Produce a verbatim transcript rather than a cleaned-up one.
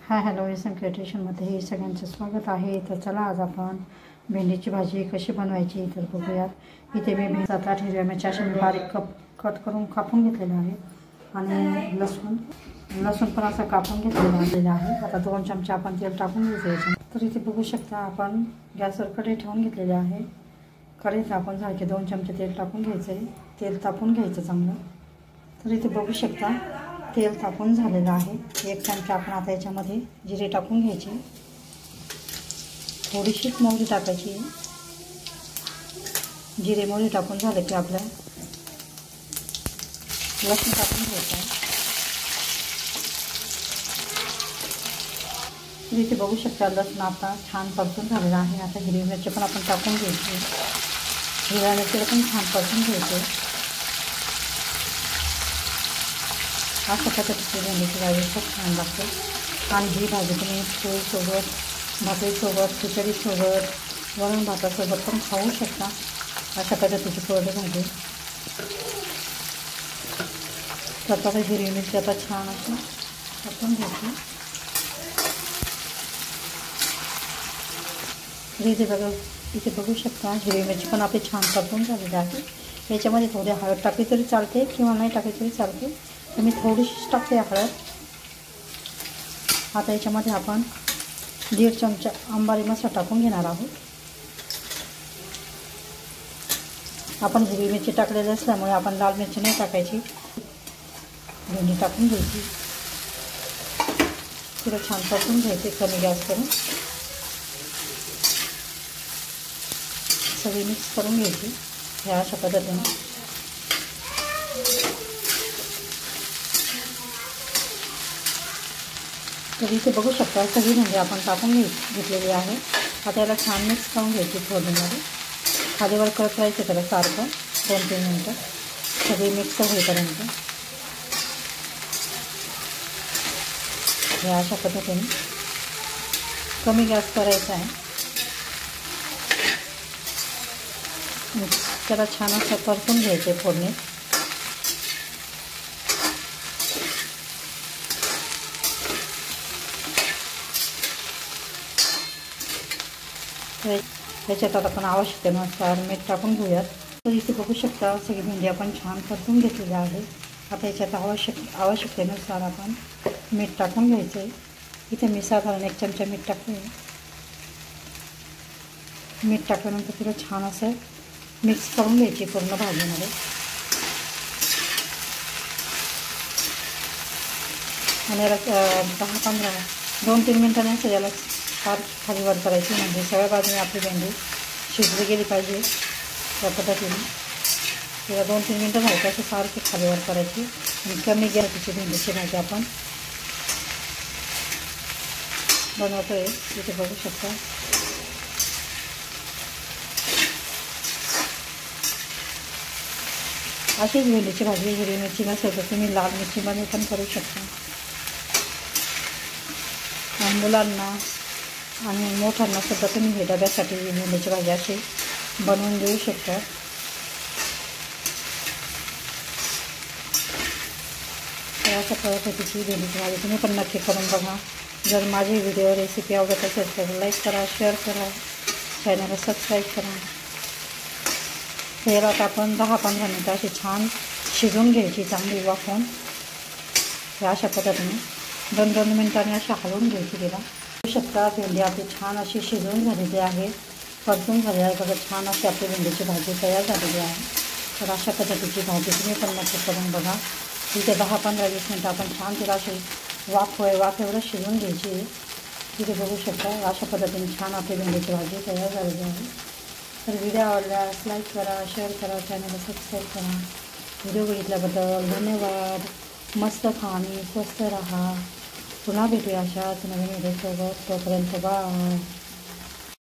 हाय hello S M क्रिएशनमध्ये सगळ्यांचं स्वागत आहे। तर चला आज आपण भेंडीची भाजी कशी बनवायची तर बघूयात। इथे मी भेंडी सात आठ हिरव्या मिरच्या अशा बारीक कप कट करून कापून घेतलेलं आहे आणि लसूण लसूण पण असं कापून घेतलेलं आहे। आता दोन चमचे आपण तेल टाकून घ्यायचं याच्यात। तर इथे बघू शकता आपण गॅसवर कढई ठेवून घेतलेली आहे। कढईत आपण सारखे दोन चमचे तेल टाकून घ्यायचं आहे। तेल तापून घ्यायचं चांगलं। तर इथे बघू शकता तेल तापून झालेलं आहे। एक चमचा आपण आता याच्यामध्ये जिरे टाकून घ्यायचे, थोडीशी मोहरी टाकायची। जिरे मोहरी टाकून झाले की आपलं लसूण टाकून घ्यायचं। इथे बघू शकता लसूण आता छान परतून झालेला आहे। आता हिरवी मिरची पण आपण टाकून घ्यायची। हिरव्या मिरचीला पण छान परतून घ्यायचे। अशा पद्धतीची भेंडीची भाजी खूप छान लागते आणि ही भाजी तुम्ही पोळीसोबत, भाकरीसोबत, खिचडीसोबत, वरण भातासोबत पण खाऊ शकता। अशा पद्धतीची कोरडी भाजी तर आता हिरवी मिरची आता छान असं टाकून घ्यायची। इथे बघा इथे बघू शकता हिरवी मिरची पण आपली छान परतून झालेली आहे। याच्यामध्ये थोडी हळद टाकली तरी चालते किंवा नाही टाकली तरी चालते। तर मी थोडीशी टाकते हळद। आता याच्यामध्ये आपण दीड चमचा अंबारी मसाला टाकून घेणार आहोत। आपण हिरवी मिरची टाकलेली असल्यामुळे आपण लाल मिरची नाही टाकायची। भेंडी टाकून घ्यायची, तिला छान परतून घ्यायचे कमी गॅस करून। सगळी मिक्स करून घ्यायची ह्या अशा पद्धतीने। तर इथे बघू शकता सगळी भेंडी आपण टाकून घे घेतलेली आहे। आता याला छान मिक्स करून घ्यायची फोडणीमध्ये। खालीवर करत राहायचं त्याला सारखं दोन तीन मिनटं सगळी मिक्स होईपर्यंत। ह्या अशा पद्धतीने कमी गॅस करायचा आहे। त्याला छान असं परतून घ्यायचे फोडणी। त्याच्यात आता आपण आवश्यकतेनुसार मीठ टाकून घेऊयात। तर इथे बघू शकता सगळी भेंडी आपण छान परतून घेतलेली आहे। आता याच्यात आवश्यक आवश्यकतेनुसार आपण मीठ टाकून घ्यायचं आहे। इथे मी साधारण एक चमचा मीठ टाकते। मीठ टाकल्यानंतर तिला छान असं मिक्स करून घ्यायची पूर्ण भाजीमध्ये। आणि याला दहा पंधरा दोन तीन मिनटांनी असं याला फार खाली वर करायची, म्हणजे सगळ्या बाजूने आपली भेंडी शिजली गेली पाहिजे त्या पद्धतीने। तिला दोन तीन मिनटं झाली अशी सारखी खाली वर करायची आणि कमी गॅसची भेंडीची भाजी आपण बनवतो आहे। इथे बघू शकता अशीच भेंडीची भाजी हिरवी मिरची नसेल तर तुम्ही लाल मिरचीमध्ये पण करू शकता। आणि मुलांना आणि मोठ्यांना सुद्धा तुम्ही हे डब्यासाठी भेंडीची भाजी अशी बनवून देऊ शकता। तर अशा पद्धतीची भेंडीची भाजी तुम्ही पण नक्की करून बघा। जर माझी व्हिडिओ रेसिपी आवडत असेल तर लाईक करा, शेअर करा, चॅनलला सबस्क्राईब करा। याला आपण दहा पंधरा मिनटं अशी छान शिजवून घ्यायची चांगली वाफवून। या अशा पद्धतीने दोन दोन मिनटांनी अशी हलवून घ्यायची तिला। बघू शकता भेंडी आपली छान अशी शिजवून झालेली आहे, परतून झालेली आहे। बघा छान अशी आपली भेंडीची भाजी तयार झालेली आहे। तर अशा पद्धतीची भाजी तुम्ही पण नक्की करून बघा। तिथे दहा पंधरा वीस मिनटं आपण छान तिला अशी वाफ वाफेवर शिजवून घ्यायची। तिथे बघू शकता अशा पद्धतीने छान आपली भेंडीची भाजी तयार झालेली आहे। तर व्हिडिओ आवडल्यास लाईक करा, शेअर करा, चॅनलला सबस्क्राईब करा। व्हिडिओ बघितल्याबद्दल धन्यवाद। मस्त खा आणि स्वस्त राहा। पुन्हा भेटूया अशाच नवीन व्हिडिओसोबत। तोपर्यंत बाय।